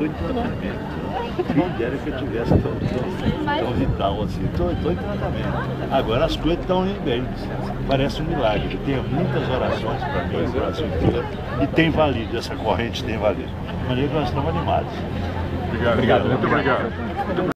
Estou em tratamento. Quem dera que eu tivesse tão vital assim. Estou em tratamento. Agora as coisas estão indo bem. Parece um milagre. Tem muitas orações para mim no Brasil inteiro e tem valido, essa corrente tem valido. De maneira que nós estamos animados. Obrigado, muito obrigado.